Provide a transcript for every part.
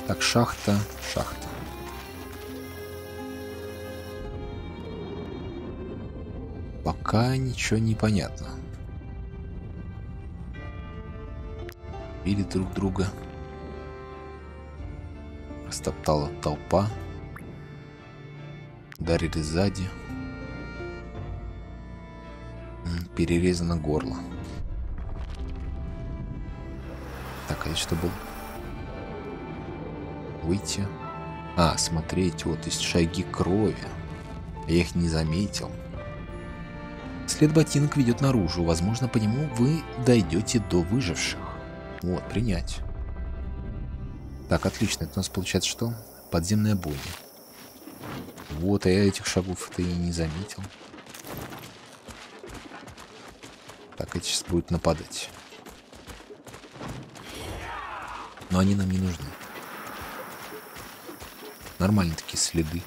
Так, шахта, шахта. Пока ничего не понятно. Били друг друга. Растоптала толпа. Ударили сзади. Перерезано горло. Так, а это что было? Выйти. А, смотреть, вот есть шаги крови. Я их не заметил. След ботинок ведет наружу. Возможно, по нему вы дойдете до выживших. Вот, принять. Так, отлично. Это у нас получается что? Подземная бойня. Вот, а я этих шагов-то и не заметил. Так, эти сейчас будут нападать. Но они нам не нужны. Нормальные такие следы.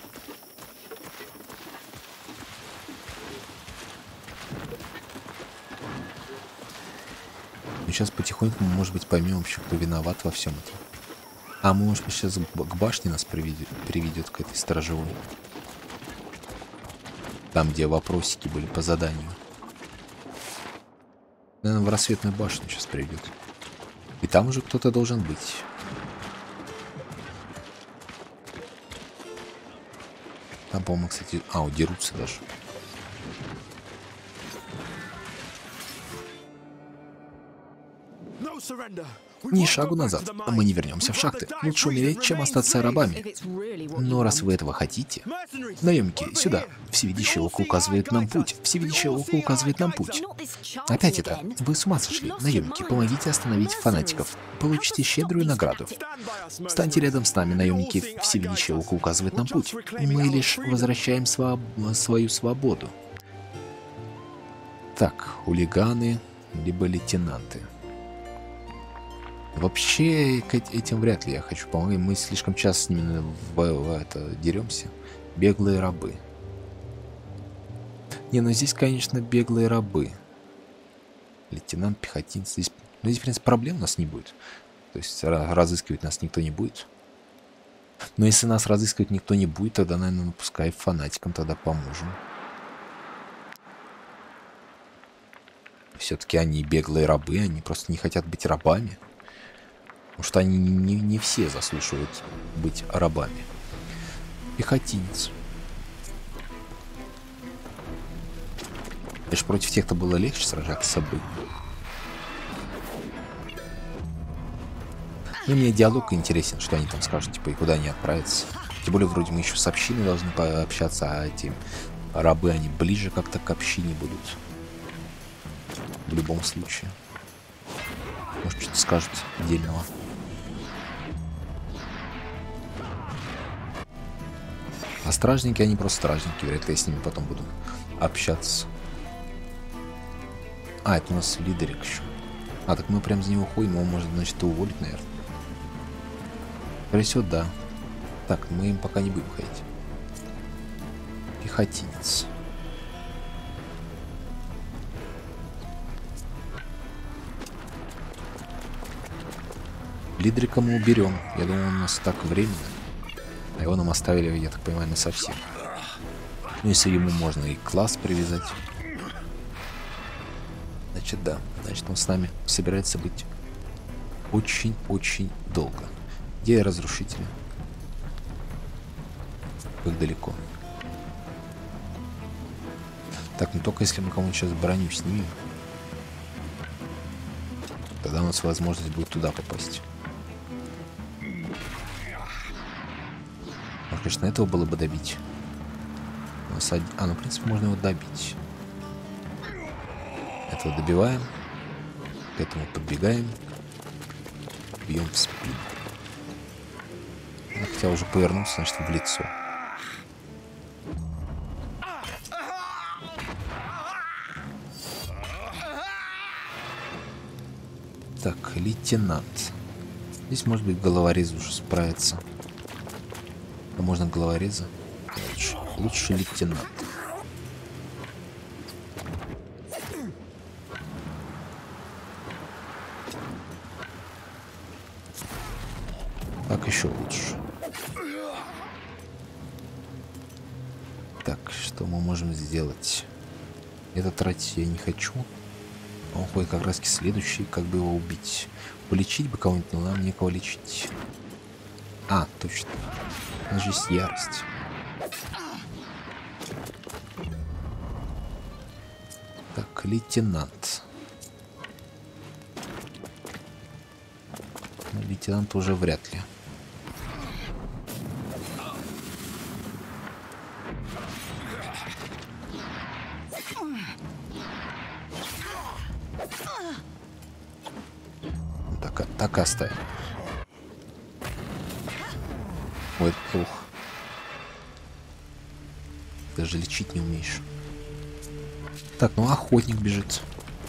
Ну, сейчас потихоньку мы, может быть, поймем вообще, кто виноват во всем этом. А может быть, сейчас к башне нас приведет к этой сторожевой. Там, где вопросики были по заданию. Наверное, в рассветную башню сейчас приведет. И там уже кто-то должен быть. Там, по-моему, кстати... А, удерутся даже. Ни шагу назад. Мы не вернемся в шахты. Лучше умереть, чем остаться рабами. Но раз вы этого хотите... Наемники, сюда. Всевидящее око указывает нам путь. Всевидящее око указывает нам путь. Опять это. Вы с ума сошли. Наемники, помогите остановить фанатиков. Получите щедрую награду. Встаньте рядом с нами, наемники. Всевидящее око указывает нам путь. Мы лишь возвращаем свою свободу. Так, хулиганы, либо лейтенанты. Вообще, к этим вряд ли я хочу помогать. Мы слишком часто с ними деремся. Беглые рабы. Не, ну здесь, конечно, беглые рабы. Лейтенант, пехотинец. Здесь, ну, здесь, в принципе, проблем у нас не будет. То есть разыскивать нас никто не будет. Но если нас разыскивать никто не будет, тогда, наверное, ну, пускай фанатикам тогда поможем. Все-таки они беглые рабы, они просто не хотят быть рабами. Потому что они не все заслуживают быть рабами. Пехотинец. Лишь против тех-то было легче сражаться с собой. Ну, мне диалог интересен, что они там скажут, типа, и куда они отправятся. Тем более, вроде мы еще с общиной должны пообщаться, а эти рабы, они ближе как-то к общине будут. В любом случае. Может, что-то скажут отдельного. А стражники, они просто стражники. Вряд ли я с ними потом буду общаться. А, это у нас лидерик еще. А, так мы прям за него уходим. Его можно, значит, уволить, наверное. Скорее всего, да. Так, мы им пока не будем ходить. Пехотинец. Лидерика мы уберем. Я думаю, у нас так временно. А его нам оставили, я так понимаю, насовсем. Ну, если ему можно и класс привязать. Значит, да. Значит, он с нами собирается быть очень-очень долго. Где разрушители? Как далеко? Так, ну только если мы кому-нибудь сейчас броню снимем, тогда у нас возможность будет туда попасть. Ну, конечно, этого было бы добить. А, ну, в принципе, можно его добить. Этого добиваем. К этому подбегаем. Бьем в спину. Ну, хотя уже повернулся, значит, в лицо. Так, лейтенант. Здесь, может быть, головорез уже справится. А можно головореза? Лучше лейтенант. Так, еще еще лучше. Так, что мы можем сделать? Это тратить я не хочу. Он ходит как раз следующий, как бы его убить. Полечить бы кого-нибудь, но нам некого лечить. А, точно. У нас же есть ярость. Так, лейтенант. Ну, лейтенант уже вряд ли. Так оставим. Ой, это плохо. Даже лечить не умеешь. Так, ну охотник бежит.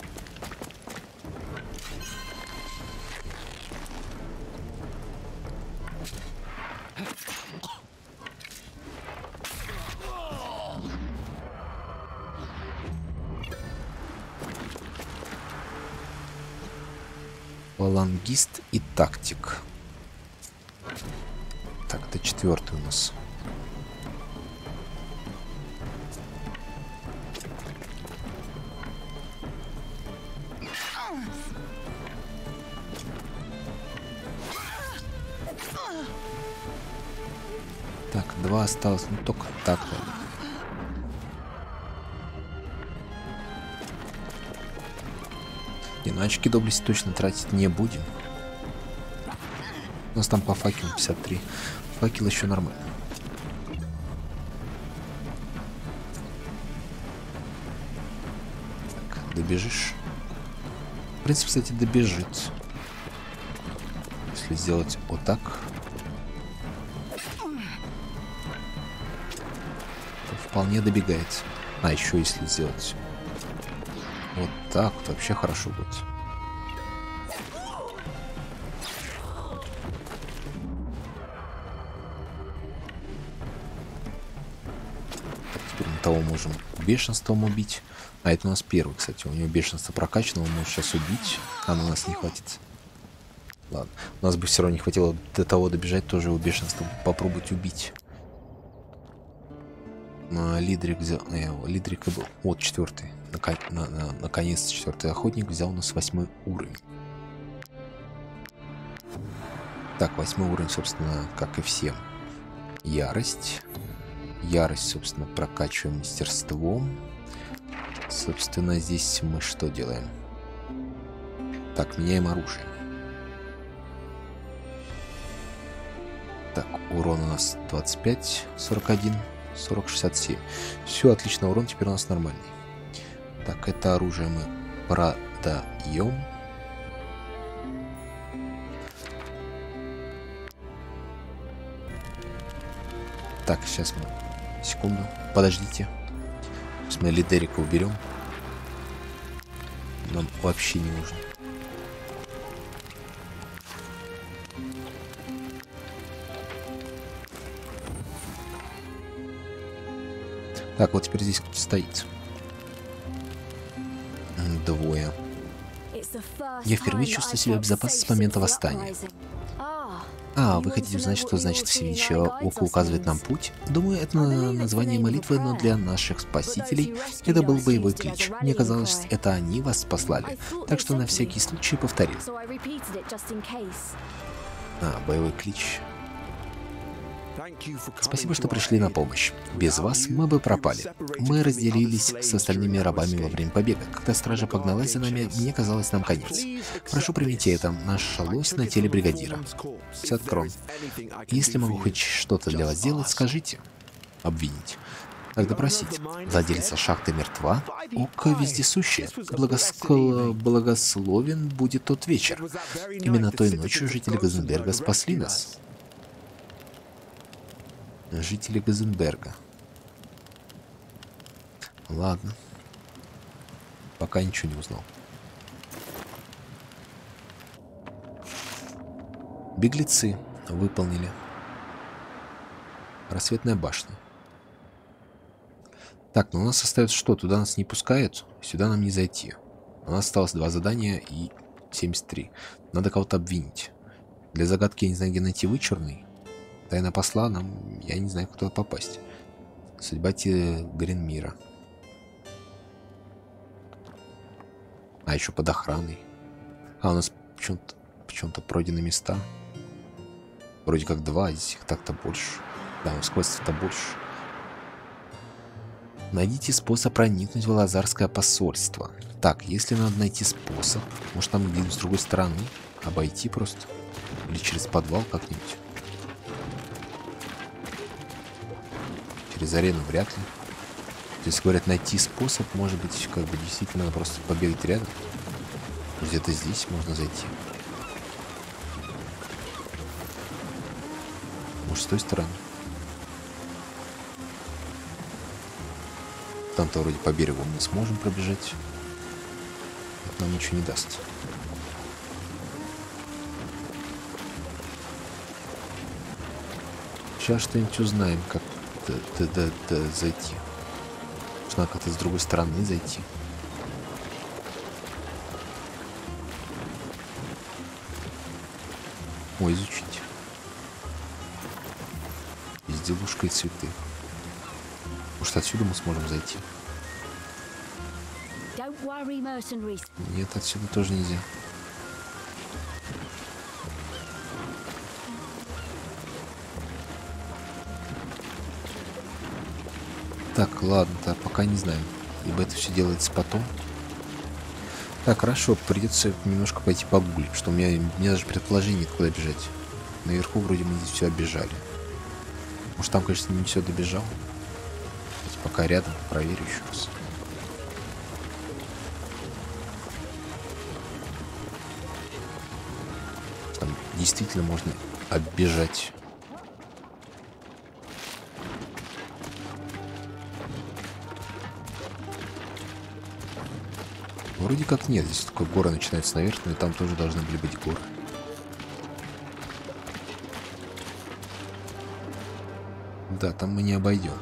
Фалангист и тактик. Так, это 4-й у нас. Так, 2 осталось, ну только так. Иначе доблесть точно тратить не будем. У нас там по факелу 53. Факел еще нормально. Так, добежишь. В принципе, кстати, добежит. Если сделать вот так, то вполне добегает. А еще если сделать вот так, то вообще хорошо будет. Так, теперь мы того можем бешенством убить. А это у нас первый, кстати. У него бешенство прокачано, он может сейчас убить. А на нас не хватит. Ладно. У нас бы все равно не хватило до того добежать, тоже его бешенство попробовать убить. Лидрик взял. Лидрик был. Вот 4-й. Наконец 4-й охотник взял у нас 8-й уровень. Так, 8-й уровень, собственно, как и всем. Ярость. Ярость, собственно, прокачиваем мастерством. Собственно, здесь мы что делаем? Так, меняем оружие. Так, урон у нас 25, 41, 40, 67. Все, отлично, урон теперь у нас нормальный. Так, это оружие мы продаем. Так, сейчас мы... Секунду, подождите. Сейчас мы Лидерика уберем. Нам вообще не нужно. Так, вот теперь здесь кто-то стоит. Двое. Я впервые чувствую себя в безопасности с момента восстания. А, вы хотите узнать, что значит всевидящее око указывает нам путь? Думаю, это название молитвы, но для наших спасителей это был боевой клич. Мне казалось, это они вас спаслали. Так что на всякий случай повторил. А, боевой клич. Спасибо, что пришли на помощь. Без вас мы бы пропали. Мы разделились с остальными рабами во время побега. Когда стража погналась за нами, мне казалось, нам конец. Прошу, примите это. Наша лось на теле бригадира. 50 крон. Если могу хоть что-то для вас сделать, скажите. Обвинить. Как допросить? Владелица шахты мертва? Око вездесущее. Благословен будет тот вечер. Именно той ночью жители Газенберга спасли нас. Жители Газенберга. Ладно. Пока ничего не узнал. Беглецы выполнили. Рассветная башня. Так, ну у нас остается что? Туда нас не пускают. Сюда нам не зайти. У нас осталось 2 задания и 73. Надо кого-то обвинить. Для загадки я не знаю, где найти вычурный. Тайна посла нам... Я не знаю, как туда попасть. Судьба Гринмира. А еще под охраной. А у нас почему-то пройдены места. Вроде как 2, а здесь их так-то больше. Да, у нас квестов-то больше. Найдите способ проникнуть в Лазарское посольство. Так, если надо найти способ, может там где-то с другой стороны обойти просто. Или через подвал как-нибудь. Через арену вряд ли. Если говорят найти способ, может быть, как бы действительно надо просто побегать рядом. Где-то здесь можно зайти. Может, с той стороны. Там-то вроде по берегу мы сможем пробежать. Это нам ничего не даст. Сейчас что-нибудь узнаем, как зайти. Нужно как-то с другой стороны зайти. Ой, изучить. Безделушка и цветы. Может, отсюда мы сможем зайти? Нет, отсюда тоже нельзя. Так, ладно, так, пока не знаю. Ибо это все делается потом. Так, хорошо, придется немножко пойти погуглить, что у меня даже предположение нет, куда бежать. Наверху вроде мы здесь все оббежали. Может, там, конечно, не все добежал. Пока рядом, проверю еще раз. Там действительно можно оббежать. Вроде как нет, здесь такой горы начинается наверх, но там тоже должны были быть горы. Да, там мы не обойдем.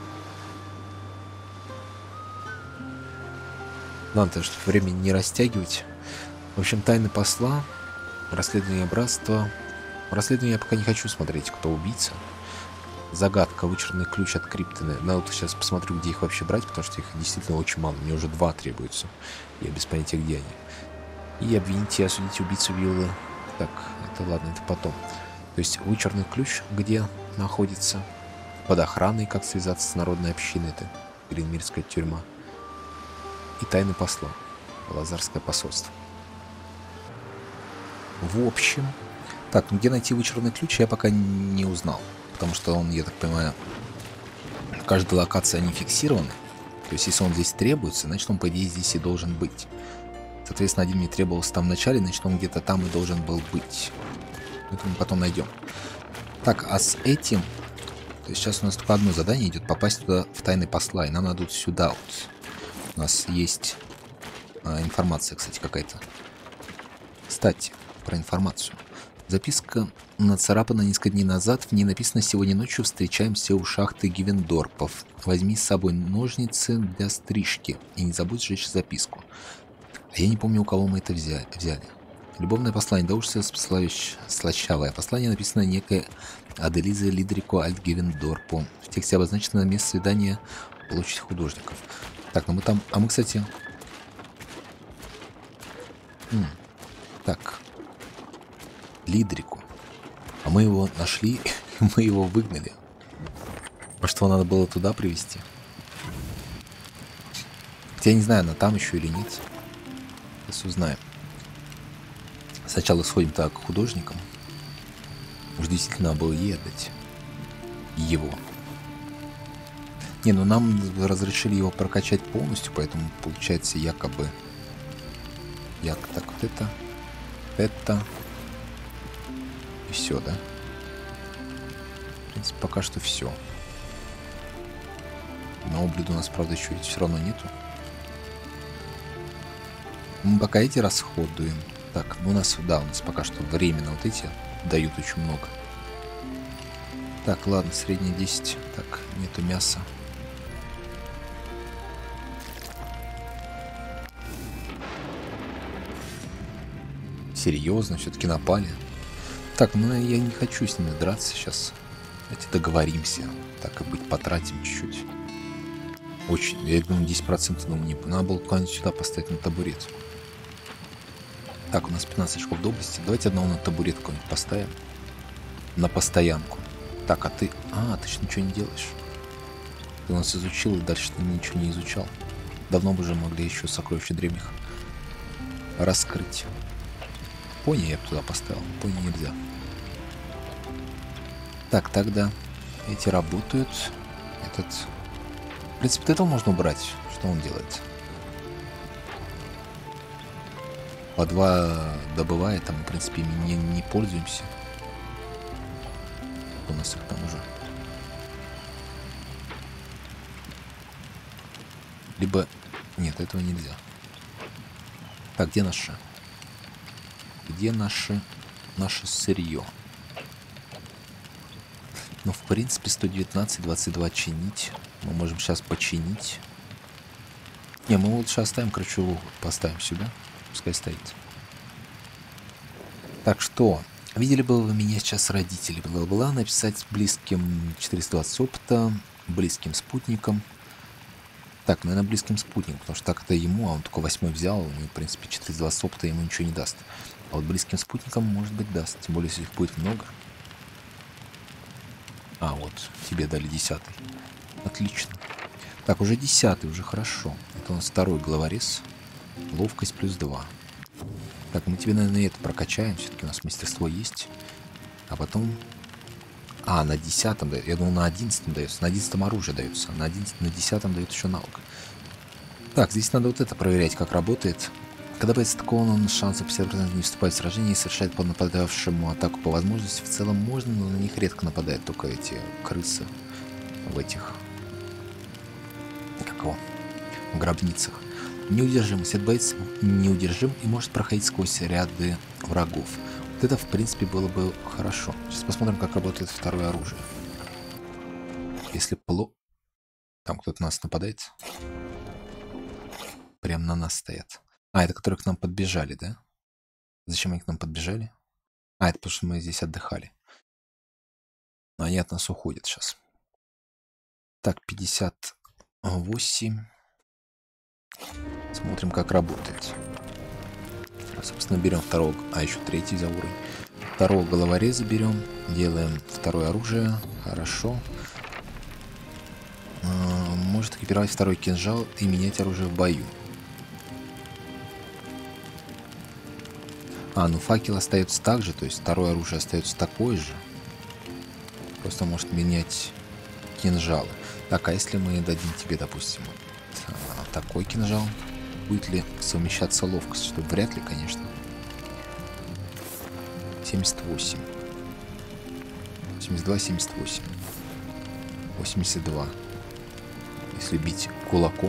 Ладно, чтобы времени не растягивать. В общем, тайны посла, расследование братства. Расследование я пока не хочу смотреть, кто убийца. Загадка, вычурный ключ от крипты. Надо вот сейчас посмотрю, где их вообще брать, потому что их действительно очень мало. Мне уже 2 требуется. Я без понятия, где они. И обвините и осудите убийцу виллы. Так, это ладно, это потом. То есть вычурный ключ, где находится. Под охраной, как связаться с народной общиной. Это Гринмирская тюрьма. И тайны посла. Лазарское посольство. В общем... Так, где найти вычурный ключ, я пока не узнал. Потому что он, я так понимаю, в каждой локации они фиксированы. То есть, если он здесь требуется, значит, он, по идее, здесь и должен быть. Соответственно, один мне требовался там в начале, значит, он где-то там и должен был быть. Это мы потом найдем. Так, а с этим... То есть, сейчас у нас только одно задание идет. Попасть туда в тайны посла. И нам надо вот сюда вот. У нас есть информация, кстати, какая-то. Кстати, про информацию. Записка нацарапана несколько дней назад. В ней написано: «Сегодня ночью встречаемся у шахты Гивендорпов. Возьми с собой ножницы для стрижки и не забудь сжечь записку». А я не помню, у кого мы это взяли. Любовное послание. Да уж слащавое. Послание написано некой Аделизе Лидрико Альт Гивендорпу. В тексте обозначено место свидания площадь художников. Так, ну мы там... А мы, кстати... Так... Лидрику. А мы его нашли, и мы его выгнали. Может, его надо было туда привезти? Хотя я не знаю, она там еще или нет. Сейчас узнаем. Сначала сходим так к художникам. Может, действительно надо было ей отдать. Его. Не, ну нам разрешили его прокачать полностью, поэтому получается якобы... Так, вот это... И все, да? В принципе, пока что все. На облиду у нас, правда, еще ведь все равно нету. Мы пока эти расходуем. Так, ну у нас пока что временно вот эти дают очень много. Так, ладно, среднее 10. Так, нету мяса. Серьезно, все-таки напали. Так, ну я не хочу с ними драться сейчас. Давайте договоримся. Так и быть, потратим чуть-чуть. Очень. Я думаю, 10%, думаю, не... Надо было куда-нибудь сюда поставить на табурет. Так, у нас 15 очков доблести. Давайте одного на табурет какой-нибудь поставим. На постоянку. Так, а ты... А, ты же ничего не делаешь. Ты у нас изучил, и дальше ты ничего не изучал. Давно бы уже могли еще сокровища древних раскрыть. Пони я бы туда поставил. Пони нельзя. Так, тогда эти работают. Этот... В принципе, этого можно убрать. Что он делает? По 2 добывает, там, в принципе, не пользуемся. У нас их там уже. Либо... Нет, этого нельзя. Так, где наши? Где наше сырье? Ну, в принципе, 119, 22 чинить. Мы можем сейчас починить. Не, мы лучше оставим, короче, поставим сюда. Пускай стоит. Так что, видели бы вы меня сейчас, родители? Была написать близким 420 опыта, близким спутникам. Так, наверное, близким спутникам, потому что так это ему, а он только 8 взял, у него, в принципе, 420 опыта ему ничего не даст. А вот близким спутникам, может быть, даст. Тем более, если их будет много. А, вот, тебе дали 10-й. Отлично. Так, уже 10-й, уже хорошо. Это у нас второй головорез. Ловкость плюс 2. Так, мы тебе, наверное, это прокачаем. Все-таки у нас мастерство есть. А потом... А, на 10-м дается. Я думал, на 11-м дается. На 11-м оружие дается. На 10-м дает еще навык. Так, здесь надо вот это проверять, как работает. Когда боец атакован, шансы 50% не вступает в сражение и совершает по нападавшему атаку по возможности. В целом можно, но на них редко нападают только эти крысы в этих... Как его? В гробницах. Неудержимость. Этот боец неудержим и может проходить сквозь ряды врагов. Вот это, в принципе, было бы хорошо. Сейчас посмотрим, как работает второе оружие. Если Там кто-то на нас нападает. Прям на нас стоят. А, это которые к нам подбежали, да? Зачем они к нам подбежали? А, это потому что мы здесь отдыхали. Но они от нас уходят сейчас. Так, 58. Смотрим, как работает. Собственно, берем второго... А, еще третий за уровень. Второго головореза берем. Делаем второе оружие. Хорошо. Может экипировать второй кинжал и менять оружие в бою. А, ну факел остается так же, то есть второе оружие остается такое же. Просто может менять кинжалы. Так, а если мы дадим тебе, допустим, вот такой кинжал, будет ли совмещаться ловкость? Что вряд ли, конечно. 78. 72, 78. 82. Если бить кулаком.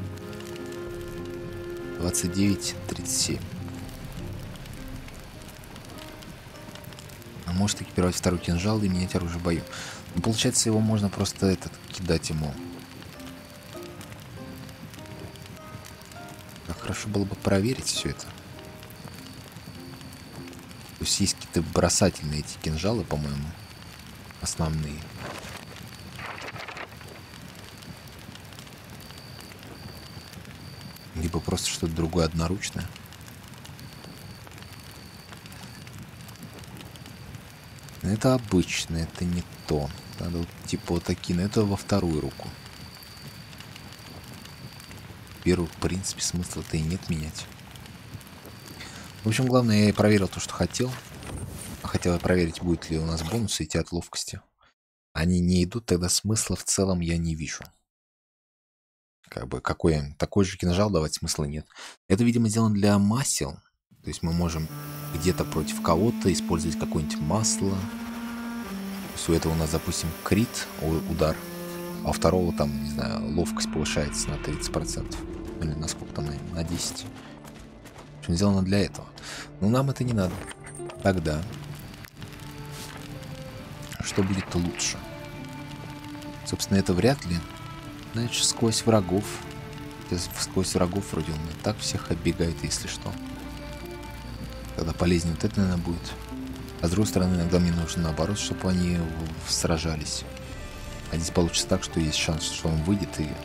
29, 37. Может экипировать второй кинжал и менять оружие в бою. Но получается, его можно просто кидать ему. Так, хорошо было бы проверить все это. То есть есть какие-то бросательные эти кинжалы, по-моему. Основные. Либо просто что-то другое одноручное. Это обычно, это не то. Надо вот типа вот такие, но это во вторую руку. Первую, в принципе, смысла-то и нет менять. В общем, главное, я проверил то, что хотел. Хотел я проверить, будет ли у нас бонусы идти от ловкости. Они не идут, тогда смысла в целом я не вижу. Как бы такой же кинжал давать смысла нет. Это, видимо, сделано для масел. То есть мы можем где-то против кого-то использовать какое-нибудь масло. То есть у этого у нас, допустим, крит, удар. А у второго там, не знаю, ловкость повышается на 30%. Или на сколько там, на 10%. В общем, сделано для этого. Но нам это не надо. Тогда что будет лучше? Собственно, это вряд ли. Значит, сквозь врагов. Сквозь врагов вроде он так всех оббегает, если что. Тогда полезнее вот это, наверное, будет. А с другой стороны, иногда мне нужно наоборот, чтобы они сражались. А здесь получится так, что есть шанс, что он выйдет и...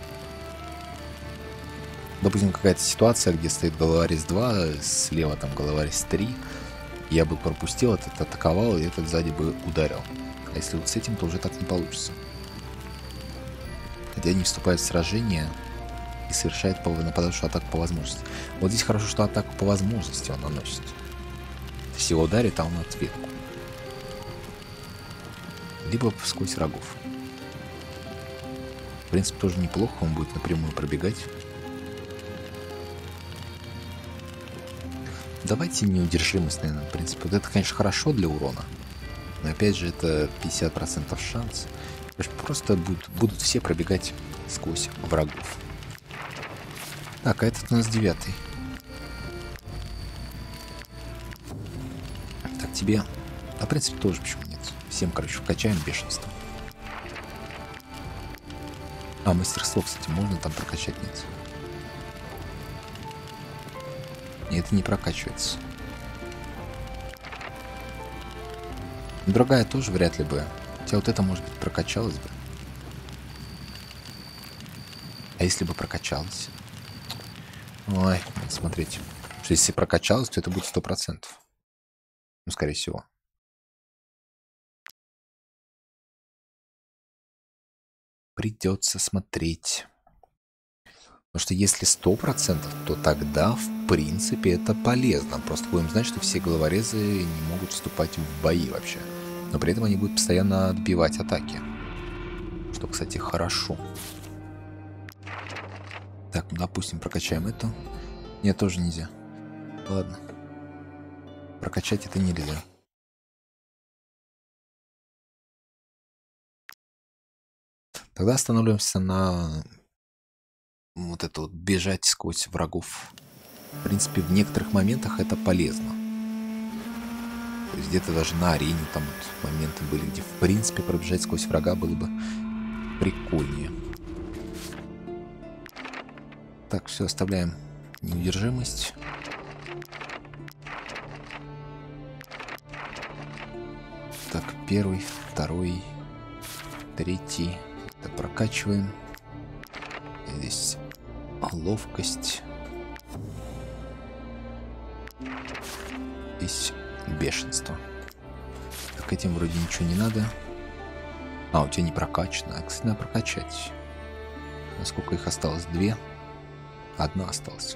Допустим, какая-то ситуация, где стоит головорез 2, слева там головорез 3. Я бы пропустил этот, атаковал, и этот сзади бы ударил. А если вот с этим, то уже так не получится. Хотя они вступают в сражение и совершают нападавшую атаку по возможности. Вот здесь хорошо, что атаку по возможности он наносит. Всего ударит, а он ответку. Либо сквозь врагов. В принципе, тоже неплохо, он будет напрямую пробегать. Давайте неудержимость, наверное, в принципе. Вот это, конечно, хорошо для урона. Но опять же, это 50% шанс. Просто будут все пробегать сквозь врагов. Так, а этот у нас 9-й. Так, тебе... А, в принципе, тоже почему нет. Всем, короче, вкачаем бешенство. А, мастерство, кстати, можно там прокачать? Нет. Нет, это не прокачивается. Другая тоже вряд ли бы. Хотя вот это, может быть, прокачалось бы. А если бы прокачалось? Ой, надо смотреть. Что если прокачалось, то это будет 100%. Ну, скорее всего. Придется смотреть. Потому что если 100%, то тогда, в принципе, это полезно. Просто будем знать, что все головорезы не могут вступать в бои вообще. Но при этом они будут постоянно отбивать атаки. Что, кстати, хорошо. Так, ну, допустим, прокачаем эту. Нет, тоже нельзя. Ладно. Прокачать это нельзя. Тогда остановимся на... вот это вот бежать сквозь врагов. В принципе, в некоторых моментах это полезно. То есть где-то даже на арене там вот моменты были, где в принципе пробежать сквозь врага было бы прикольнее. Так, все, оставляем неудержимость. Так, первый, второй, третий. Это прокачиваем. Здесь ловкость. Здесь бешенство. Так, этим вроде ничего не надо. А, у тебя не прокачано. А, кстати, надо прокачать. Насколько их осталось? 2. 1 осталась.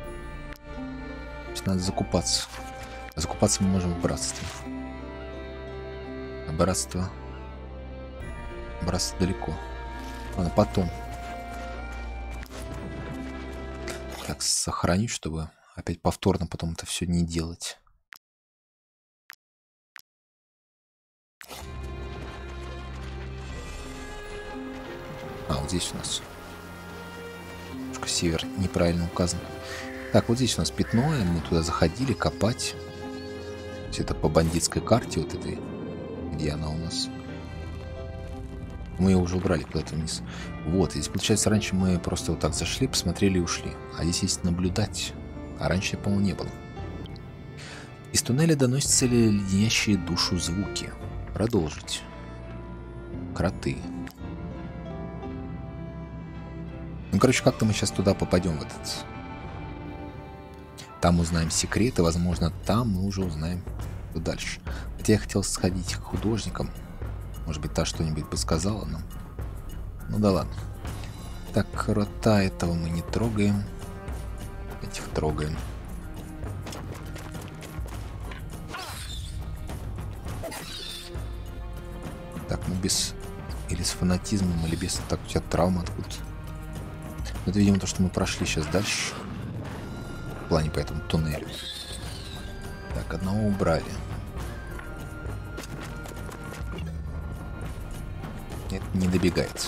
Надо закупаться. Закупаться мы можем в братстве. А братство... Братство далеко. Ладно, потом. Так, сохранить, чтобы опять повторно потом это все не делать. А, вот здесь у нас немножко север неправильно указан. Так, вот здесь у нас пятно, и мы туда заходили копать. То есть это по бандитской карте вот этой. Где она у нас? Мы ее уже убрали куда-то вниз. Вот, здесь получается, раньше мы просто вот так зашли, посмотрели и ушли. А здесь есть наблюдать. А раньше, по-моему, не было. Из туннеля доносятся леденящие душу звуки. Продолжить. Кроты. Ну, короче, как-то мы сейчас туда попадем, в этот... Там узнаем секреты, возможно, там мы уже узнаем, что дальше. Хотя я хотел сходить к художникам. Может быть, та что-нибудь подсказала нам. Ну да ладно. Так, крота этого мы не трогаем. Этих трогаем. Так, ну без... Или с фанатизмом, или без... Так, у тебя травма откуда-то. Это, видимо, то, что мы прошли сейчас дальше. В плане по этому туннелю. Так, одного убрали. Это не добегается.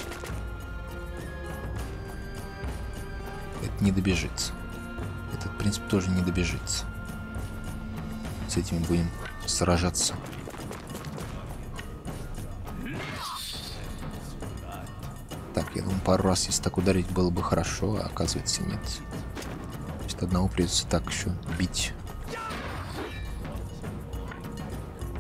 Это не добежится. Этот, в принципе, тоже не добежится. С этим будем сражаться. Так, я думаю, пару раз, если так ударить, было бы хорошо, а оказывается нет. Значит, одного придется так еще бить.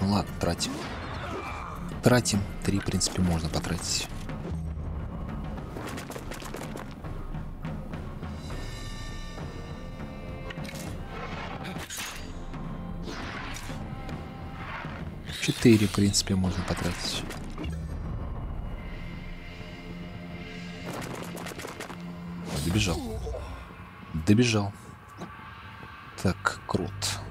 Ну ладно, тратим. Тратим. 3, в принципе, можно потратить. Четыре, в принципе, можно потратить. Добежал. Добежал. Так, круто.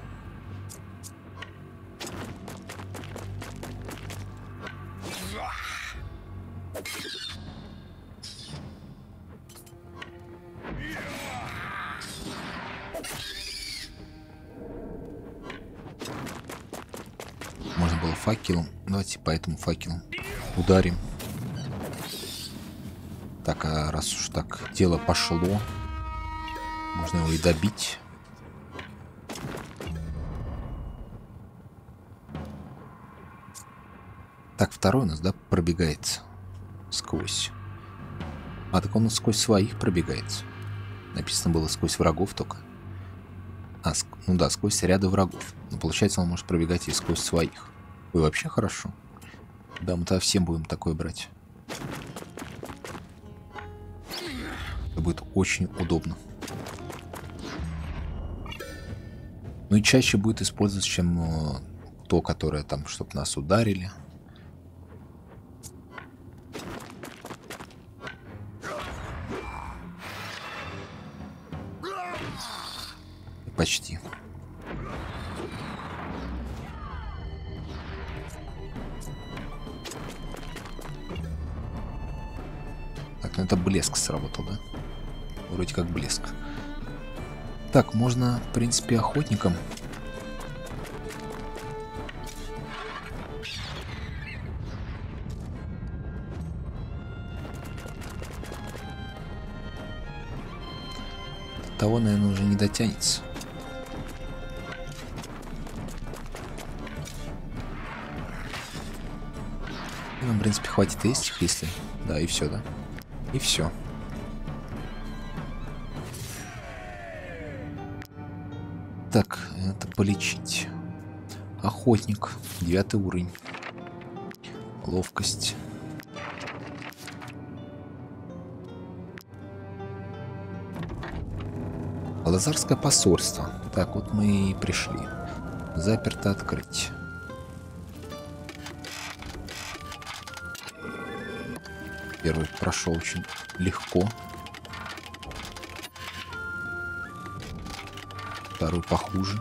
Можно было факелом. Давайте по этому факелу ударим. Так, а раз уж так дело пошло, можно его и добить. Так, второй у нас, да, пробегает сквозь. А, так он сквозь своих пробегает. Написано было сквозь врагов только. А, ну да, сквозь ряды врагов. Но получается, он может пробегать и сквозь своих. Ой, вообще хорошо. Да, мы-то всем будем такое брать. Это будет очень удобно. Ну и чаще будет использоваться, чем то, которое там, чтобы нас ударили. Почти. Так, ну это блеск сработал, да? Вроде как блеск. Так, можно, в принципе, охотником. Того, наверное, уже не дотянется. Нам, в принципе, хватит этих, если... Да, и все, да? И все. Так, это полечить. Охотник. 9 уровень. Ловкость. Лазарское посольство. Так, вот мы и пришли. Заперто открыть. Первый прошел очень легко. Второй похуже.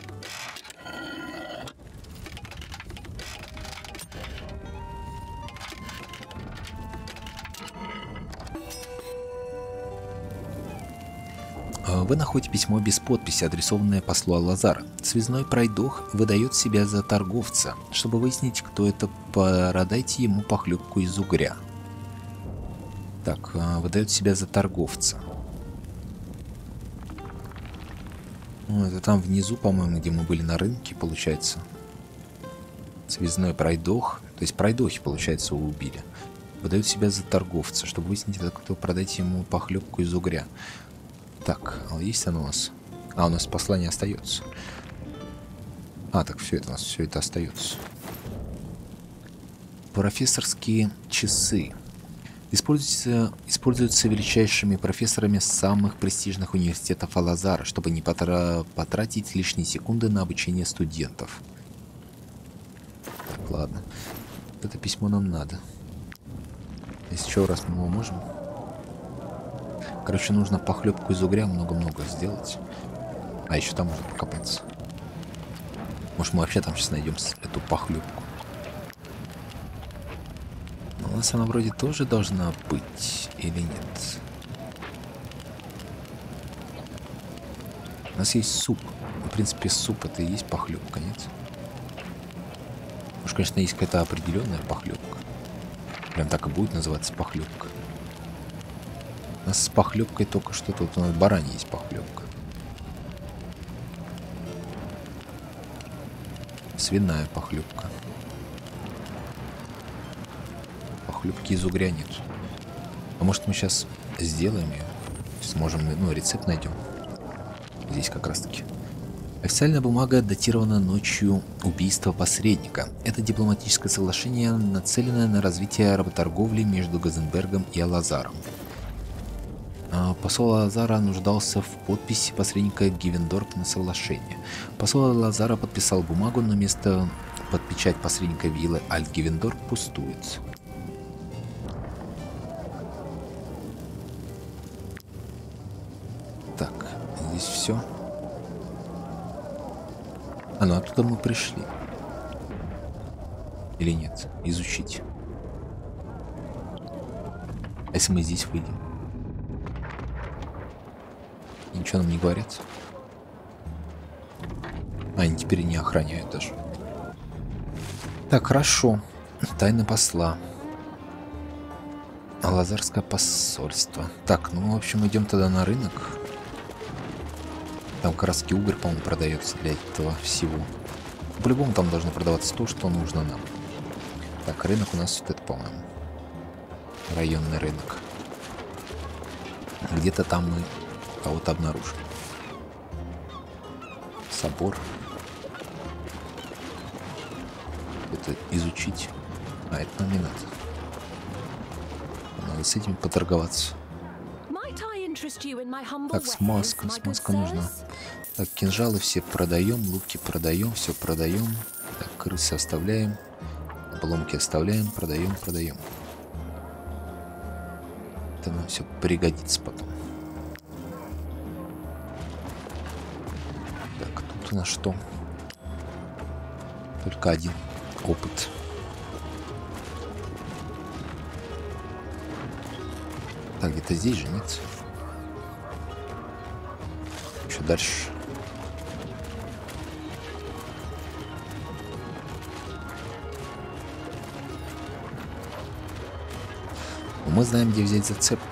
Вы находите письмо без подписи, адресованное послу Аллазара. Связной пройдох выдает себя за торговца. Чтобы выяснить, кто это, продайте ему похлебку из угря. Так, выдает себя за торговца. Ну, это там внизу, по-моему, где мы были на рынке, получается. Связной пройдох. То есть пройдохи, получается, убили. Выдает себя за торговца. Чтобы выяснить, кто, продайте ему похлебку из угря. Так, а есть оно у нас? А, у нас послание остается. А, так все это у нас, все это остается. Профессорские часы. Используются величайшими профессорами самых престижных университетов Аллазара, чтобы не потратить лишние секунды на обучение студентов. Так, ладно. Это письмо нам надо. Если что, раз мы его можем. Короче, нужно похлебку из угря много-много сделать. А еще там можно покопаться. Может, мы вообще там сейчас найдем эту похлебку. Но у нас она вроде тоже должна быть. Или нет? У нас есть суп. В принципе, суп это и есть похлебка, нет? Может, конечно, есть какая-то определенная похлебка. Прям так и будет называться похлебка. У нас с похлебкой только что тут у нас баранья есть похлебка. Свиная похлебка. Похлебки из угря нет. А может мы сейчас сделаем ее? Сможем, ну, рецепт найдем. Здесь как раз таки. Официальная бумага датирована ночью убийства посредника. Это дипломатическое соглашение, нацеленное на развитие работорговли между Газенбергом и Алазаром. Посол Алазара нуждался в подписи посредника Гивендорп на соглашение. Посол Алазара подписал бумагу, но место под печать посредника виллы Альт-Гивендорп пустует. Так, здесь все. Ну оттуда мы пришли. Или нет? Изучить. А если мы здесь выйдем? Ничего нам не говорят. Они теперь не охраняют даже. Так, хорошо. Тайна посла. Алазарское посольство. Так, ну, в общем, идем тогда на рынок. Там как раз уголь, по-моему, продается для этого всего. По-любому там должно продаваться то, что нужно нам. Так, рынок у нас вот это, по-моему. Районный рынок. Где-то там мы кого-то обнаружим. Собор. Это изучить. А, это нам не надо. Надо с этим поторговаться. Так, смазка. Смазка нужна. Так, кинжалы все продаем, луки продаем, все продаем. Так, крысы оставляем. Обломки оставляем, продаем. Это нам все пригодится потом. Так, тут у нас что? Только один опыт. Так, где-то здесь же, нет? Еще дальше. Но мы знаем, где взять зацепку.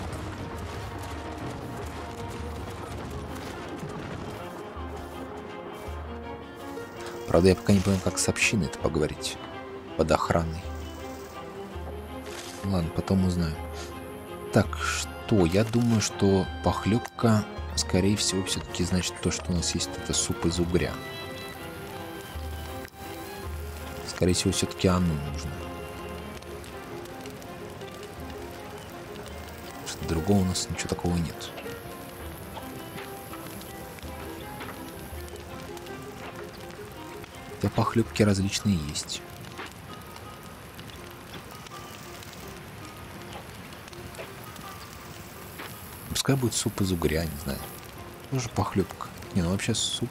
Правда, я пока не понял, как с общиной это поговорить. Под охраной. Ладно, потом узнаю. Так, что? Я думаю, что похлебка, скорее всего, все-таки значит то, что у нас есть, это суп из угря. Скорее всего, все-таки оно нужно. Что другого у нас ничего такого нет. Да, похлебки различные есть. Пускай будет суп из угря, не знаю. Тоже похлебка. Не, ну вообще суп.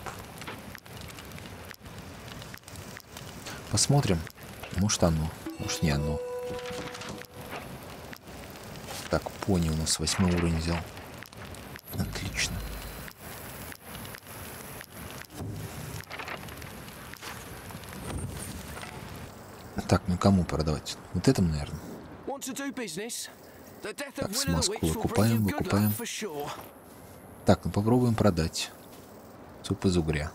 Посмотрим. Может оно, может не оно. Так, пони у нас 8 уровень взял. Отлично. Так, ну кому продавать? Вот этому, наверное. Так, смазку выкупаем. Так, ну попробуем продать. Суп из угря.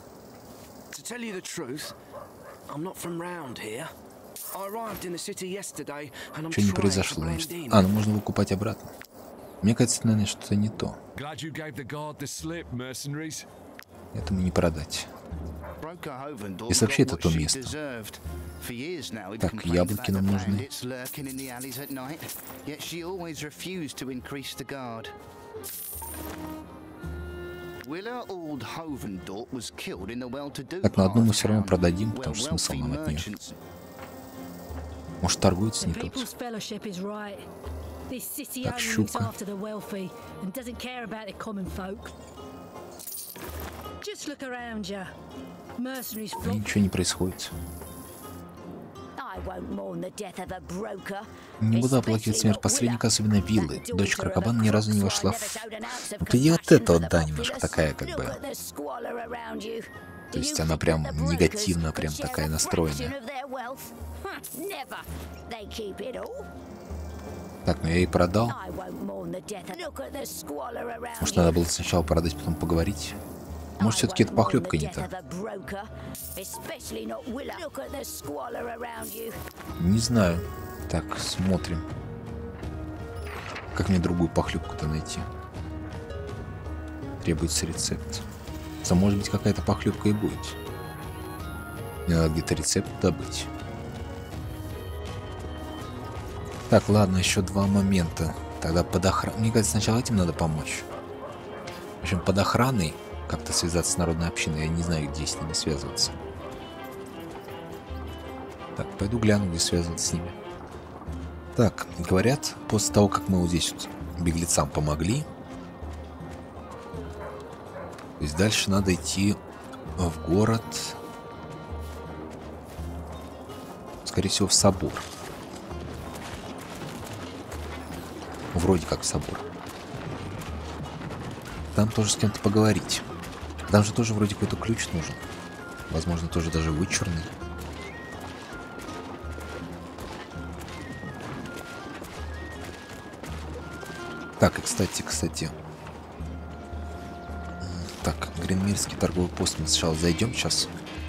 Что не произошло, значит? А, ну можно выкупать обратно. Мне кажется, наверное, что-то не то. Это мы не продать. Если вообще это то место. Так, яблоки нам нужны. Так, но одну мы все равно продадим, потому что смысл нам от нее. Может, торгуется не тот. Так, щука. Ничего не происходит. Не буду оплакивать смерть посредника, особенно виллы. Дочь Кракобан ни разу не вошла в... Вот и вот это вот, да, немножко такая, как бы... То есть она прям негативно, прям такая настроенная. Так, ну я и продал. Может, надо было сначала продать, потом поговорить? Может, все-таки это похлебка не та? Не знаю. Так, смотрим. Как мне другую похлебку-то найти? Требуется рецепт. Что, может быть, какая-то похлебка и будет. Мне надо где-то рецепт добыть. Так, ладно, еще два момента. Тогда под охраной. Мне кажется, сначала этим надо помочь. В общем, под охраной как-то связаться с народной общиной. Я не знаю, где с ними связываться. Так, пойду гляну, где связываться с ними. Так, говорят, после того, как мы вот здесь вот беглецам помогли, то есть дальше надо идти в город, скорее всего, в собор. Вроде как в собор. Там тоже с кем-то поговорить. Там же тоже вроде какой-то ключ нужен. Возможно, тоже даже вычурный. Так, и кстати. Так, Гринмирский торговый пост. Мы сначала зайдем сейчас.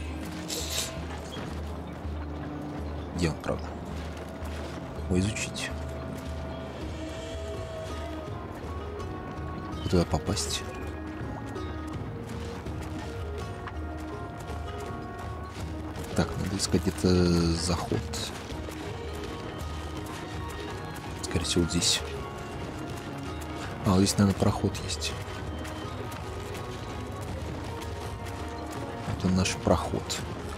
Где он, правда? Изучить. Туда попасть. Так, надо искать где-то заход. Скорее всего, вот здесь. А, вот здесь, наверное, проход есть. Это наш проход.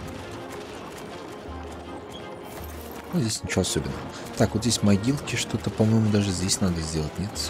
Ну, здесь ничего особенного. Так, вот здесь могилки, что-то, по-моему, даже здесь надо сделать, нет?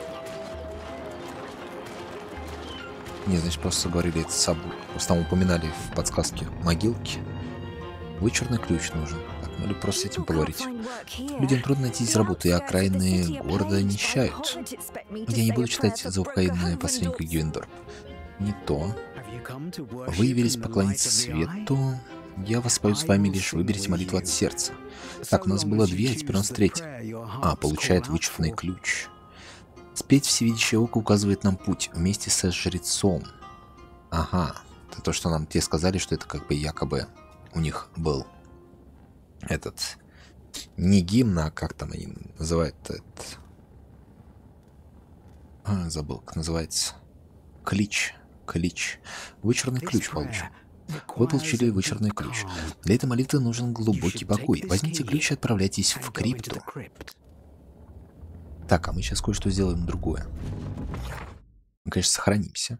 Не, значит, просто говорили это собор. Просто там упоминали в подсказке могилки. Вычурный ключ нужен. Так, ну или просто с этим поговорить. Людям трудно найти здесь работу, и окраины города нищают. Я не буду читать за упокоенное посредника Гвендорп. Не то. Вы явились поклониться свету. Я воспою с вами, лишь выберите молитву от сердца. Так, у нас было две, а теперь у нас третья. А, получает вычурный ключ. Спеть всевидящее око указывает нам путь вместе со жрецом. Ага. Это то, что нам те сказали, что это как бы якобы у них был этот... Не гимн, а как там они называют этот... забыл, как называется. Клич. Вычурный ключ получим. Вы получили вычурный ключ. Для этой молитвы нужен глубокий покой. Возьмите ключ и отправляйтесь в крипту. Так, а мы сейчас кое-что сделаем другое. Мы, конечно, сохранимся.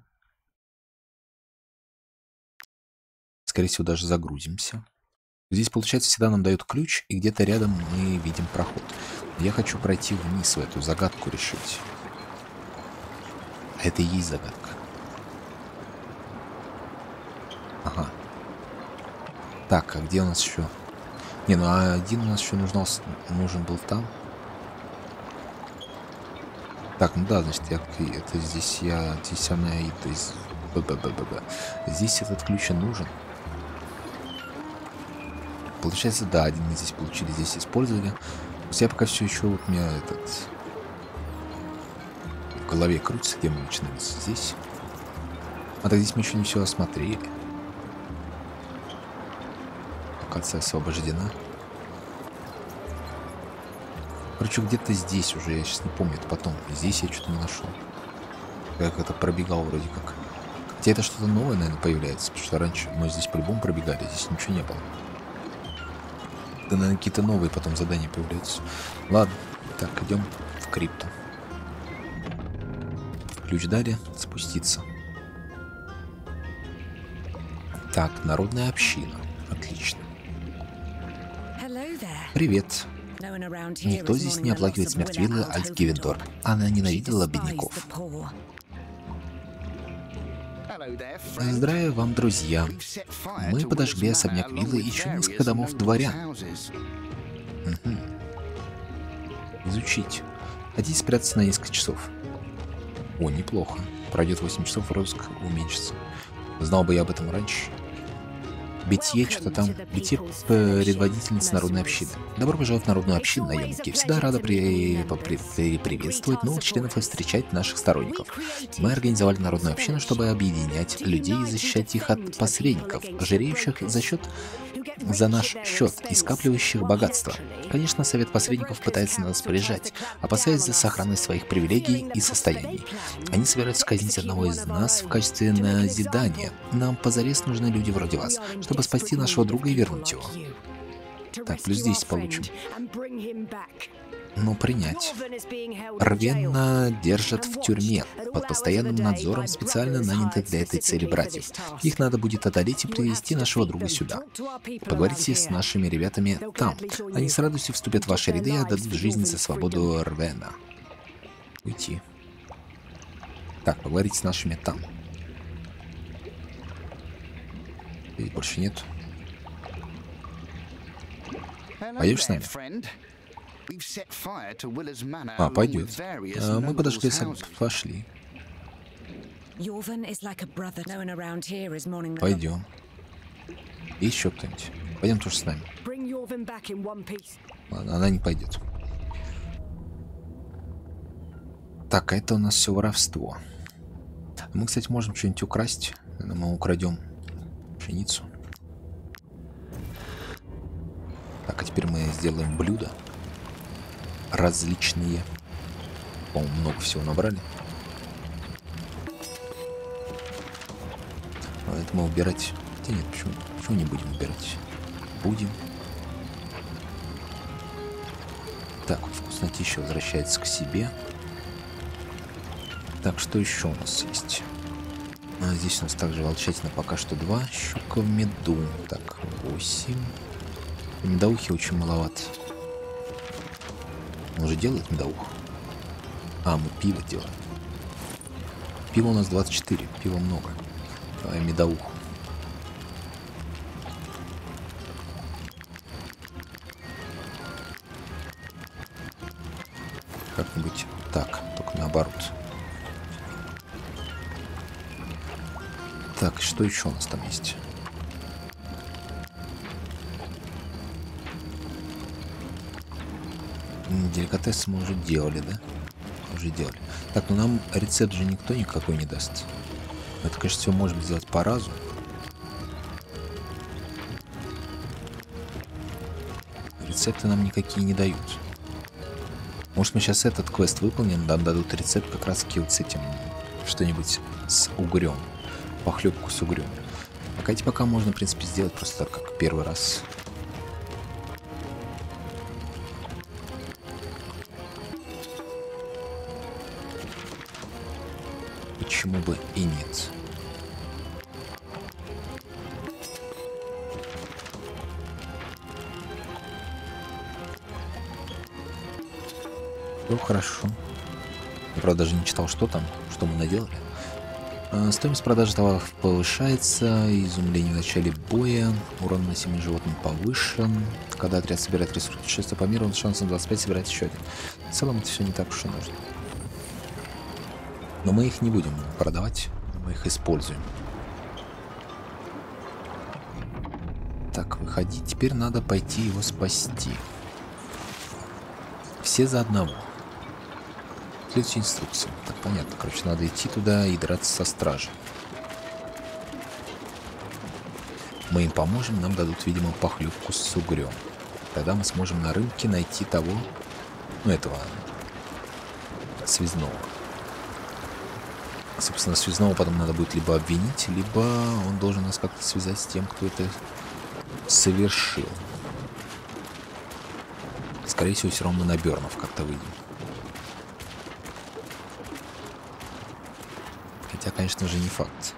Скорее всего, даже загрузимся. Здесь, получается, всегда нам дают ключ, и где-то рядом мы видим проход. Я хочу пройти вниз в эту загадку решить. А это и есть загадка. Ага. Так, а где у нас еще? Не, ну а один у нас еще нужен был там. Так, ну да, значит, здесь она и то есть здесь этот ключ и нужен. Получается, да, один мы здесь получили, здесь использовали. То есть я пока все еще, вот у меня этот в голове крутится, где мы начинаем здесь. А так здесь мы еще не все осмотрели. Локация освобождена. Короче, где-то здесь уже, я сейчас не помню, это потом. Здесь я что-то не нашел. Я как-то пробегал вроде как. Хотя это что-то новое, наверное, появляется, потому что раньше мы здесь по-любому пробегали, здесь ничего не было. Да, наверное, какие-то новые потом задания появляются. Ладно, так, идем в крипту. Ключ дали, спуститься. Так, народная община. Отлично. Привет. Никто здесь не оплакивает смерть Виллы Альтгевендорп. Она ненавидела бедняков. Здравия вам, друзья. Мы подожгли особняк Виллы и еще несколько домов дворян. Угу. Изучить. Хотите спрятаться на несколько часов? О, неплохо. Пройдет 8 часов, розыск уменьшится. Знал бы я об этом раньше. Битье, что-то там. Битье предводительница народной общины. Добро пожаловать в народную общину, наемники. Всегда рада приветствовать новых членов и встречать наших сторонников. Мы организовали народную общину, чтобы объединять людей и защищать их от посредников, жиреющих за наш счет и скапливающих богатство. Конечно, совет посредников пытается нас прижать, опасаясь за сохранность своих привилегий и состояний. Они собираются казнить одного из нас в качестве назидания. Нам позарез нужны люди вроде вас, чтобы спасти нашего друга и вернуть его. Так, плюс 10 получим. Но принять. Рвена держат в тюрьме, под постоянным надзором специально нанятых для этой цели братьев. Их надо будет одолеть и привести нашего друга сюда. Поговорите с нашими ребятами там. Они с радостью вступят в ваши ряды и отдадут жизнь за свободу Рвена. Уйти. Так, поговорите с нашими там. Здесь больше нет. Пойдешь с нами? А, пойдет. Мы подошли, пошли. Пойдем. Есть еще кто-нибудь? Пойдем тоже с нами. Ладно, она не пойдет. Так, а это у нас все воровство. Мы, кстати, можем что-нибудь украсть. Мы украдем пшеницу. Так, а теперь мы сделаем блюда. Различные. По-моему, много всего набрали. А это мы убирать... Хотя нет, почему не будем убирать? Будем. Так, вот вкуснотища возвращается к себе. Так, что еще у нас есть? А, здесь у нас также волчатина пока что 2. Щука в меду. Так, 8. Медоухи очень маловато. Он же делает медоуху. А, мы пиво делаем. Пиво у нас 24. Пива много. Давай медоуху. Как-нибудь так, только наоборот. Так, что еще у нас там есть? Деликатесы мы уже делали, да? Уже делали. Так, ну нам рецепт же никто никакой не даст. Это, конечно, все можем сделать по разу. Рецепты нам никакие не дают. Может, мы сейчас этот квест выполним, нам дадут рецепт как раз-таки вот с этим. Что-нибудь с угрем. Похлебку с угрем. Пока можно, в принципе, сделать просто так, как первый раз. Почему бы и нет? Ну, хорошо. Я, правда, даже не читал, что там, что мы наделали. Стоимость продажи товаров повышается, изумление в начале боя, урон наносимый животным повышен. Когда отряд собирает ресурсы путешествия по миру, он с шансом 25 собирает еще один. В целом это все не так уж и нужно. Но мы их не будем продавать, мы их используем. Так, выходи. Теперь надо пойти его спасти. Все за одного. Следующая инструкция. Так, понятно. Короче, надо идти туда и драться со стражей. Мы им поможем, нам дадут, видимо, похлебку с угрем. Тогда мы сможем на рынке найти того, ну, этого связного. Собственно, связного потом надо будет либо обвинить, либо он должен нас как-то связать с тем, кто это совершил. Скорее всего, все равно мы на Бернов как-то выйдем. Хотя, конечно же, не факт.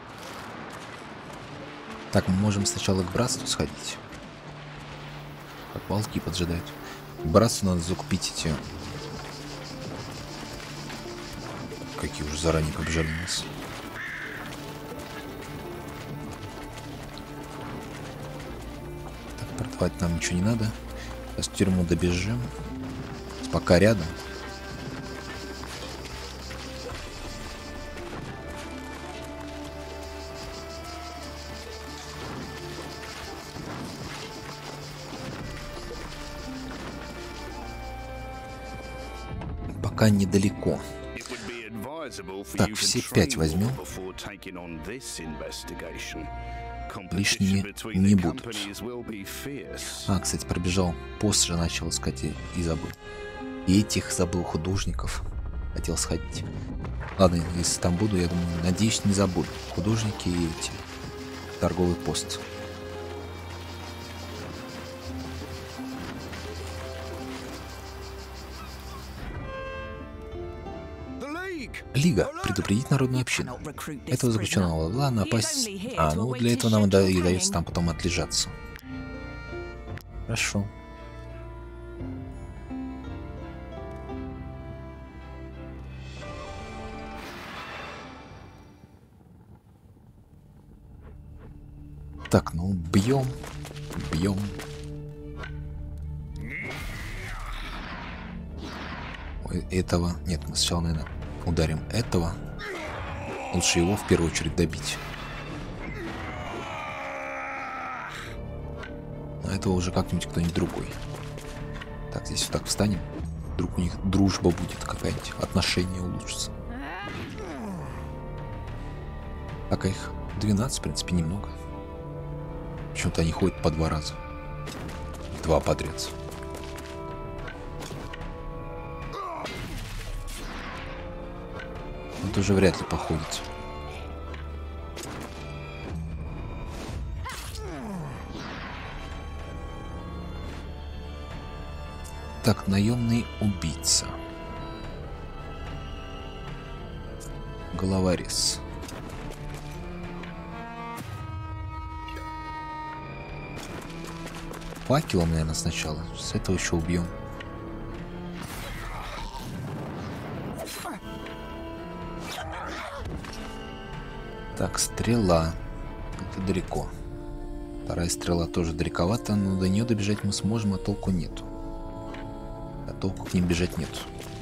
Так, мы можем сначала к братству сходить. Как волки поджидают. К братству надо закупить эти... Какие уже заранее побежали у нас. Так, продавать нам ничего не надо. Сейчас в тюрьму добежим. Пока рядом. пока недалеко. Так, все 5 возьмем. Лишними не будут. А, кстати, пробежал пост же, начал искать и забыл. И этих забыл художников. Хотел сходить. Ладно, если там буду, я думаю, надеюсь, не забуду. Художники и эти. Торговый пост. Лига. Предупредить народную общину. Этого заключенного бла напасть... А, ну для этого нам и дается там потом отлежаться. Хорошо. Так, ну бьем. Бьем. Ой, этого... Нет, мы сначала, наверное, ударим этого. Лучше его в первую очередь добить. А этого уже как-нибудь кто-нибудь другой. Так, здесь вот так встанем. Вдруг у них дружба будет какая-нибудь. Отношения улучшатся. Так, а их 12, в принципе, немного. Почему-то они ходят по 2 раза. 2 подряд. Он тоже вряд ли походит. Так, наемный убийца. Головорез. Факелом, наверное, сначала. С этого еще убьем. Так, стрела. Это далеко. Вторая стрела тоже далековато, но до нее добежать мы сможем, а толку нету. А толку к ним бежать нет.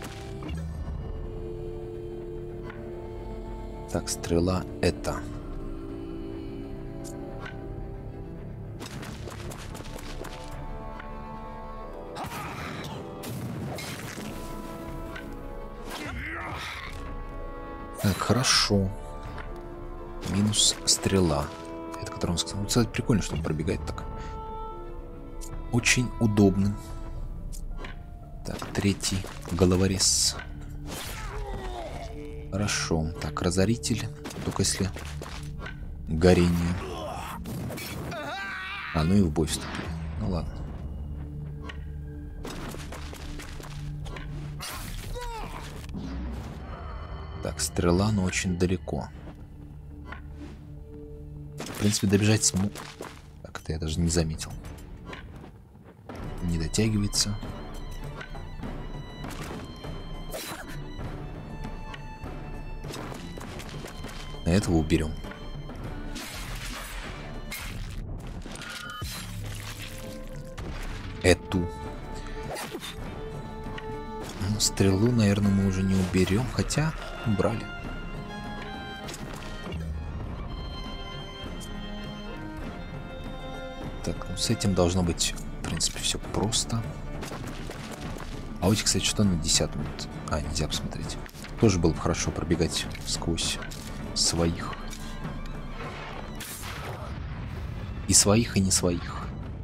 Так, стрела это. Так, хорошо. Минус стрела. Это который он сказал. Ну, кстати, прикольно, что он пробегает так. Очень удобно. Так, третий головорез. Хорошо. Так, разоритель. Только если горение. А, ну и в бой вступили. Ну ладно. Так, стрела, но очень далеко. В принципе, добежать смог. Так, это я даже не заметил. Не дотягивается. На этого уберем. Эту. Ну, стрелу, наверное, мы уже не уберем. Хотя убрали. Так, ну с этим должно быть, в принципе, все просто. А у этих, кстати, что на 10 минут? А, нельзя посмотреть. Тоже было бы хорошо пробегать сквозь своих. И своих, и не своих.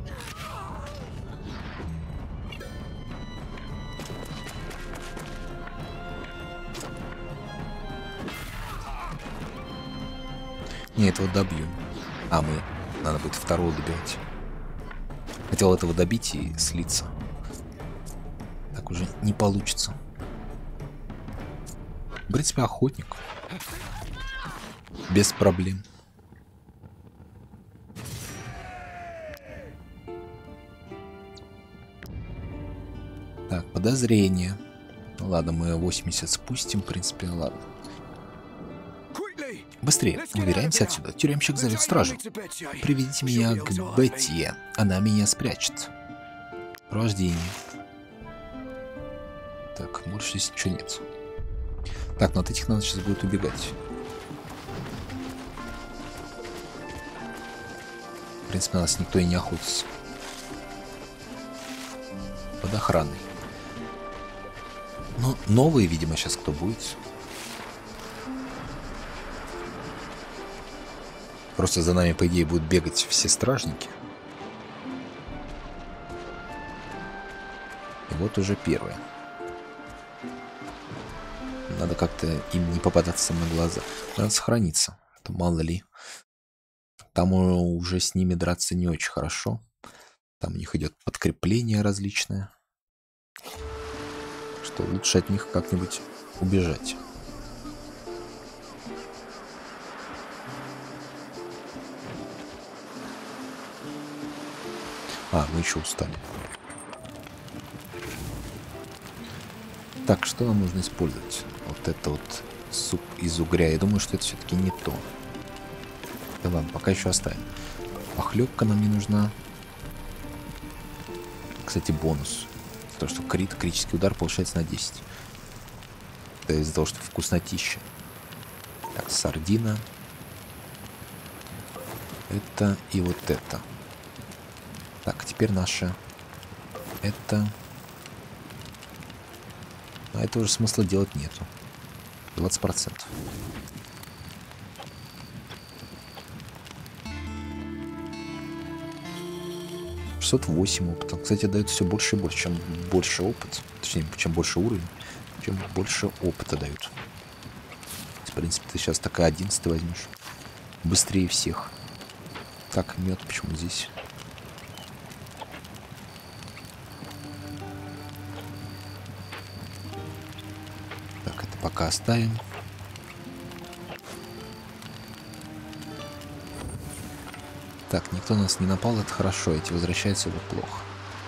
Не, этого добью. А, надо будет второго добивать. Хотел этого добить и слиться. Так уже не получится. В принципе, охотник. Без проблем. Так, подозрение. Ладно, мы 80 спустим, в принципе, ладно. Быстрее, убираемся отсюда. Тюремщик зовет стражу. Приведите меня к Бетти. Она меня спрячет. Рождение. Так, больше здесь ничего нет. Так, но от этих надо сейчас будет убегать. В принципе, на нас никто и не охотится. Под охраной. Ну, новые, видимо, сейчас кто будет. Просто за нами, по идее, будут бегать все стражники. И вот уже первые. Надо как-то им не попадаться на глаза. Надо сохраниться. А то мало ли. Там уже с ними драться не очень хорошо. Там у них идет подкрепление различное. Что лучше от них как-нибудь убежать. А, мы еще устали. Так, что нам нужно использовать? Вот это вот суп из угря. Я думаю, что это все-таки не то. Да ладно, пока еще оставим. Похлебка нам не нужна. Кстати, бонус. То, что критический удар получается на 10. Это из-за того, что вкуснотища. Так, сардина. Это и вот это. Так, теперь наше. Это... А это уже смысла делать нету. 20%. опыта. Кстати, дает все больше и больше. Чем больше опыт, точнее, чем больше уровень, чем больше опыта дают. В принципе, ты сейчас такая 11 возьмешь. Быстрее всех. Так, мед почему здесь? Так, это пока оставим. Так, никто на нас не напал, это хорошо. Эти возвращаются, это плохо.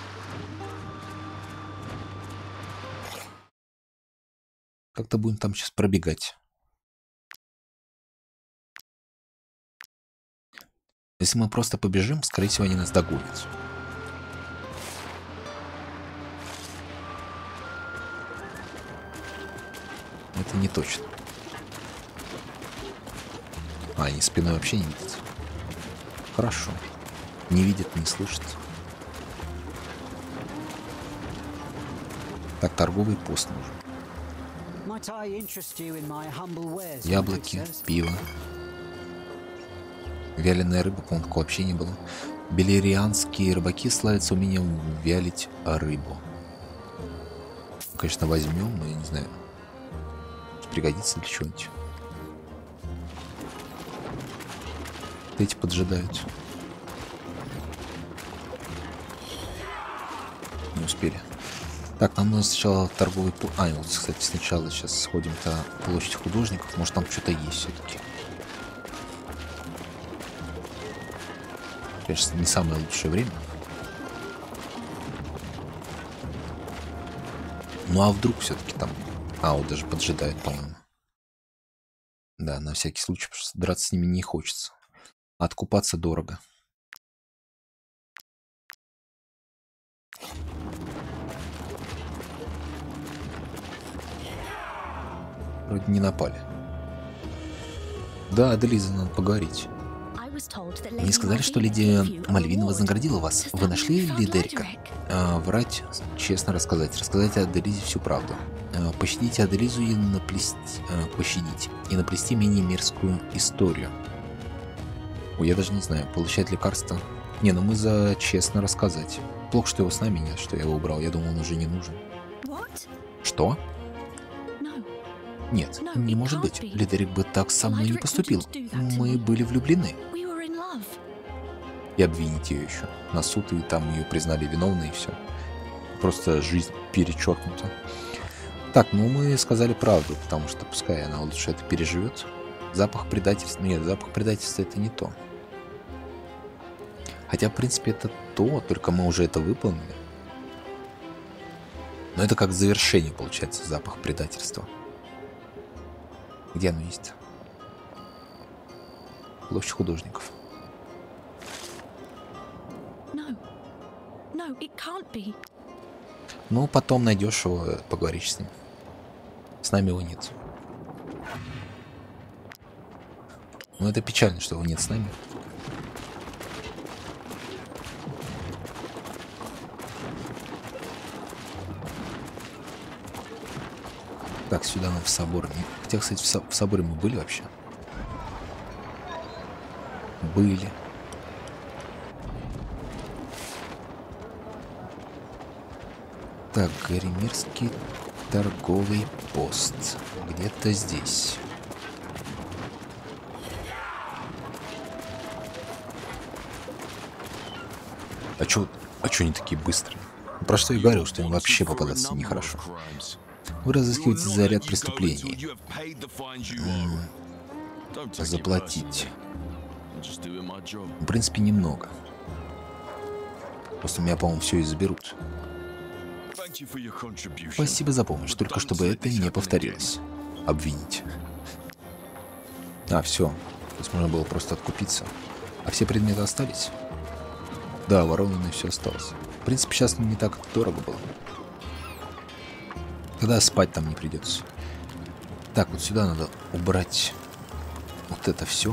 Как-то будем там сейчас пробегать. Если мы просто побежим, скорее всего, они нас догонят. Это не точно. А, они спиной вообще не видят. Хорошо. Не видят, не слышат. Так, торговый пост нужен. Яблоки, пиво. Вяленая рыба, по-моему, такого вообще не было. Белерианские рыбаки славятся умением вялить рыбу. Конечно, возьмем, но я не знаю. Пригодится для чего-нибудь. Эти поджидают. Не успели. Так, нам нужно сначала торговый... А, вот, кстати, сначала сейчас сходим на площадь художников. Может, там что-то есть все-таки. Конечно, не самое лучшее время. Ну, а вдруг все-таки там... А, вот даже поджидают, по-моему. Да, на всякий случай, потому что драться с ними не хочется. Откупаться дорого. Вроде не напали. Да, Аделиза, надо поговорить. Мне сказали, что леди Мальвина вознаградила вас. Вы нашли Лидерика? Врать, честно рассказать. Рассказать Аделизе всю правду. Пощадите Аделизу и наплести менее мерзкую историю. Ой, я даже не знаю, получать лекарство. Не, ну мы за честно рассказать. Плохо, что его с нами нет, что я его убрал. Я думал, он уже не нужен. Что? Нет, не может быть. Лидерик бы так со мной не поступил. Мы были влюблены. И обвинить ее еще на суд, и там ее признали виновной, и все. Просто жизнь перечеркнута. Так, ну мы сказали правду, потому что пускай она лучше это переживет. Запах предательства... Нет, запах предательства это не то. Хотя, в принципе, это то, только мы уже это выполнили. Но это как завершение, получается, запах предательства. Где оно есть? Площадь художников. Ну, потом найдешь его, поговоришь с ним. С нами его нет. Ну, это печально, что его нет с нами. Так, сюда нам в собор. Хотя, кстати, в соборе мы были вообще? Были. Так, Горемирский торговый пост. Где-то здесь. А чё они такие быстрые? Про что я говорил, что им вообще попадаться нехорошо. Вы разыскиваете за ряд преступлений. Заплатить. В принципе, немного. Просто меня, по-моему, все и заберут. Спасибо за помощь, только чтобы это не повторилось. Обвинить. А, все. То есть можно было просто откупиться. А все предметы остались? Да, ворованное все осталось. В принципе, сейчас не так дорого было. Тогда спать там не придется. Так, вот сюда надо убрать вот это все.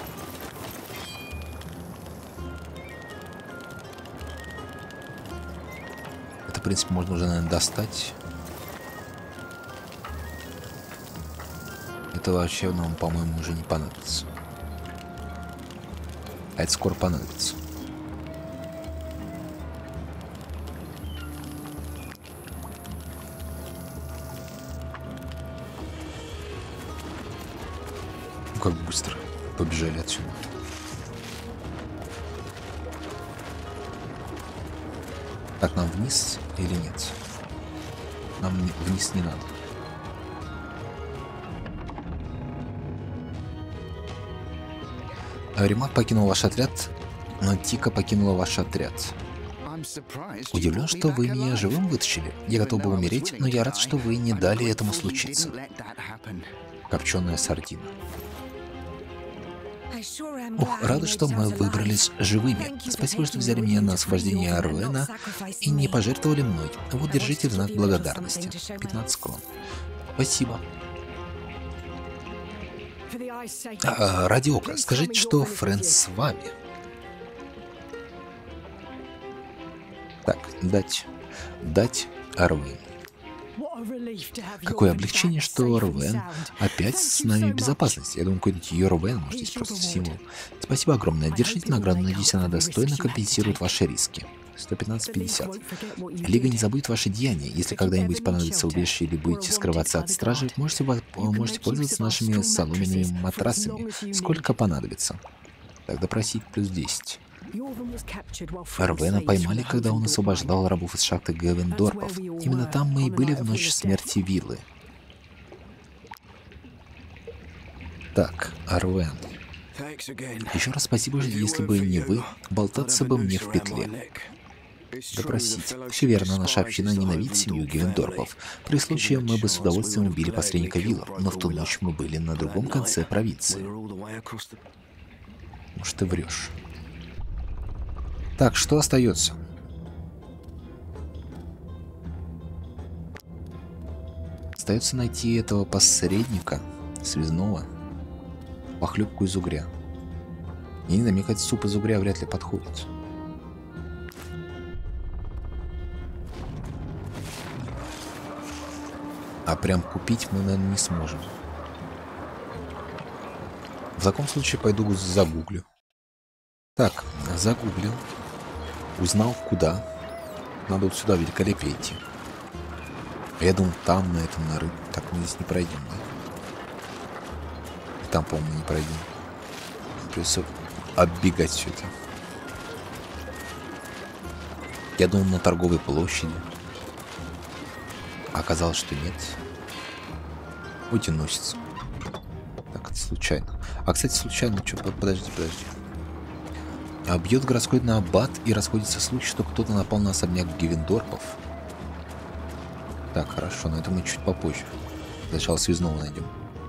Это, в принципе, можно уже, наверное, достать. Это вообще нам, по-моему, уже не понадобится. А это скоро понадобится. Как быстро побежали отсюда. Так, нам вниз или нет? Нам вниз не надо. Римат покинул ваш отряд, но Тика покинула ваш отряд. Удивлен, что вы меня живым вытащили. Я готов был умереть, но я рад, что вы не дали этому случиться. Копченая сардина. Ох, рада, что мы выбрались живыми. Спасибо, что взяли меня на освобождение Арвена и не пожертвовали мной. Вот, держите в знак благодарности. 15 крон. Спасибо. Ради ока, скажите, что Фрэнс с вами. Так, дать Арвен. Какое облегчение, что Рвен опять с нами в безопасности. Я думаю, какой-нибудь Йорвен, может, здесь просто символ. Спасибо огромное. Держите награду, надеюсь, она достойно компенсирует ваши риски. 115-50. Лига не забудет ваши деяния. Если когда-нибудь понадобится убежище или будете скрываться от стражи, можете пользоваться нашими соломенными матрасами. Сколько понадобится. Тогда просить плюс 10. Арвена поймали, когда он освобождал рабов из шахты Гевендорпов. Именно там мы и были в ночь смерти Виллы. Так, Арвен. Еще раз спасибо, если бы не вы, болтаться бы мне в петле. Допросить. Все верно, наша община ненавидит семью Гевендорпов. При случае мы бы с удовольствием убили посредника Виллов, но в ту ночь мы были на другом конце провинции. Может, ты врешь. Так, что остается? Остается найти этого посредника, связного, похлебку из угря. И не знаю, мне кажется, суп из угря вряд ли подходит. А прям купить мы, наверное, не сможем. В таком случае пойду загуглю. Так, загуглил. Узнал, куда. Надо вот сюда великолепие идти. Я думал, там, на этом, на рынке. Так, мы здесь не пройдем, да? И там, по-моему, не пройдем. Придется оббегать все это. Я думал, на торговой площади. А оказалось, что нет. Ути носится. Так, это случайно. А, кстати, случайно, что, подожди. Бьет городской на аббат, и расходится слухи, что кто-то напал на особняк Гевендорпов. Так, хорошо, но это мы чуть попозже. Сначала связного найдем.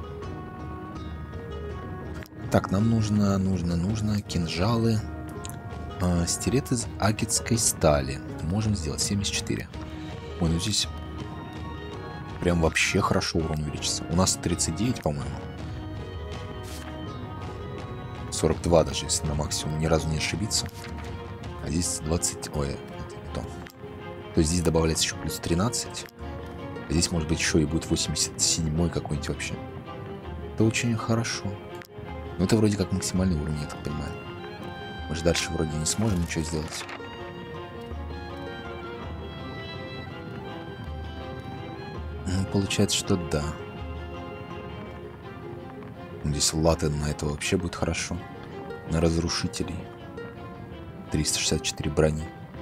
Так, нам нужно кинжалы. Стилет из агитской стали. Можем сделать 74. Ой, ну здесь прям вообще хорошо урон увеличится. У нас 39, по-моему. 42 даже, если на максимум ни разу не ошибиться. А здесь 20... Ой, это не то. То есть здесь добавляется еще плюс 13. Здесь, может быть, еще и будет 87-й какой-нибудь вообще. Это очень хорошо. Но это вроде как максимальный уровень, я так понимаю. Мы же дальше вроде не сможем ничего сделать. Ну, получается, что да. Здесь латы на это вообще будет хорошо. На разрушителей. 364 брони.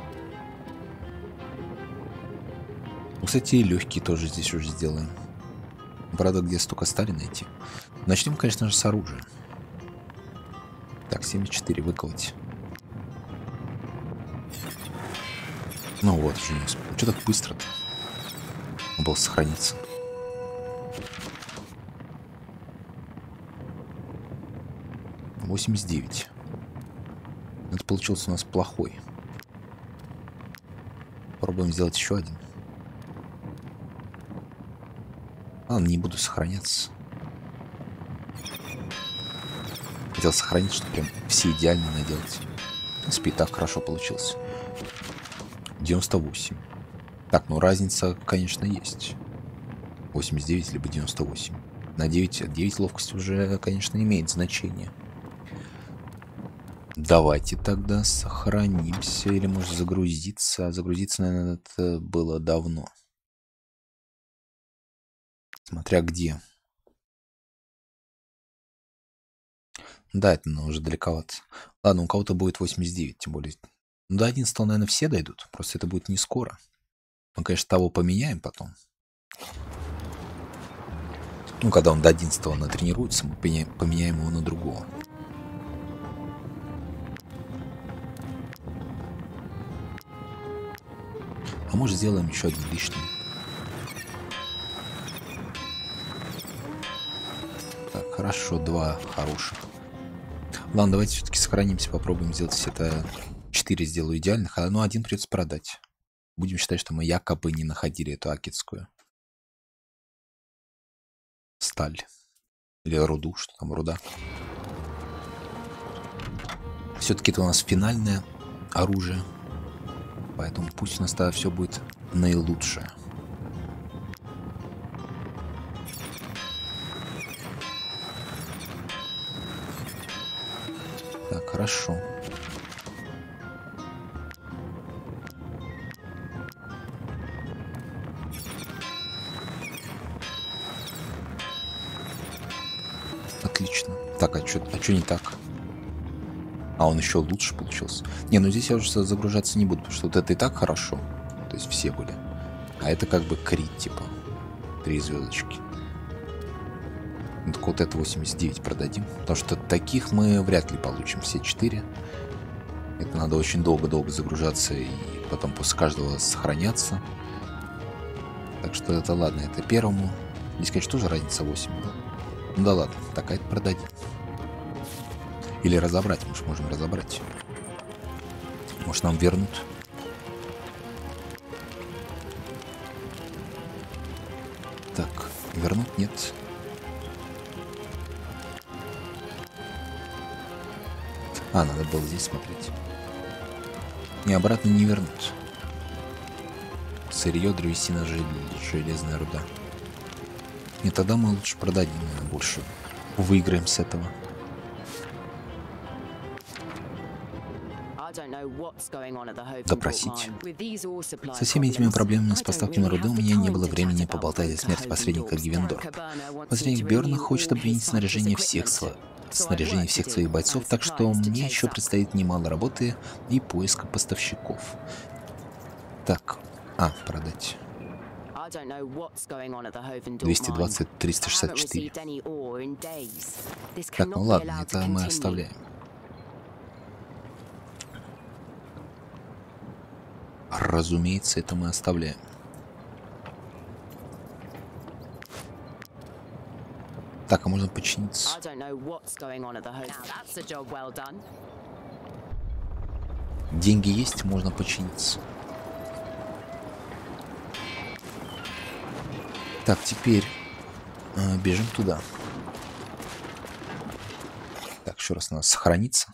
Ну, кстати, и легкие тоже здесь уже сделаем. Правда, где столько стали найти. Начнем, конечно же, с оружия. Так, 74 выковать. Ну вот, уже не успел. Что так быстро-то? Он был сохраниться. — 89. Это получился у нас плохой. Попробуем сделать еще один. Ладно, не буду сохраняться. Хотел сохранить, чтобы прям все идеально наделать. В принципе, и так хорошо получился. 98. Так, ну разница, конечно, есть. 89 либо 98. На 9 ловкость уже, конечно, имеет значение. Давайте тогда сохранимся. Или может загрузиться. А загрузиться, наверное, это было давно. Смотря где. Да, это уже далековато. Ладно, у кого-то будет 89, тем более. Ну, до 11, наверное, все дойдут. Просто это будет не скоро. Мы, конечно, того поменяем потом. Ну, когда он до 11 натренируется, мы поменяем его на другого. А может, сделаем еще один лишний. Так, хорошо, 2 хороших. Ладно, давайте все-таки сохранимся, попробуем сделать это. 4 сделаю идеальных, а ну 1 придется продать. Будем считать, что мы якобы не находили эту акитскую сталь. Или руду, что там руда. Все-таки это у нас финальное оружие. Поэтому пусть у нас тогда все будет наилучшее. Так, хорошо. Отлично. Так, а что не так? А он еще лучше получился. Не, ну здесь я уже загружаться не буду, потому что вот это и так хорошо. То есть все были. А это как бы крит, типа. 3 звездочки. Ну, так вот это 89 продадим. Потому что таких мы вряд ли получим все 4. Это надо очень долго-долго загружаться и потом после каждого сохраняться. Так что это ладно, это первому. Здесь, конечно, тоже разница 8. Ну да ладно, так это продадим. Или разобрать, может, можем разобрать. Может, нам вернут. Так, вернут? Нет. А, надо было здесь смотреть. Не, обратно не вернут. Сырье, древесина, железная руда. И тогда мы лучше продадим, наверное, больше. Выиграем с этого. Допросить. Со всеми этими проблемами с поставками руды у меня не было времени поболтать о смерти посредника Гивендорпа. Посредник Бёрна хочет обвинить снаряжение всех своих бойцов, так что мне еще предстоит немало работы и поиска поставщиков. Так, продать. 220, 364. Так, ну ладно, это мы оставляем. Разумеется, это мы оставляем. Так, а можно починиться? Деньги есть, можно починиться. Так, теперь бежим туда. Так, еще раз надо сохраниться.